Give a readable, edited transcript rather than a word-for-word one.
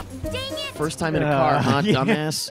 First time in a car, huh, yeah. dumbass?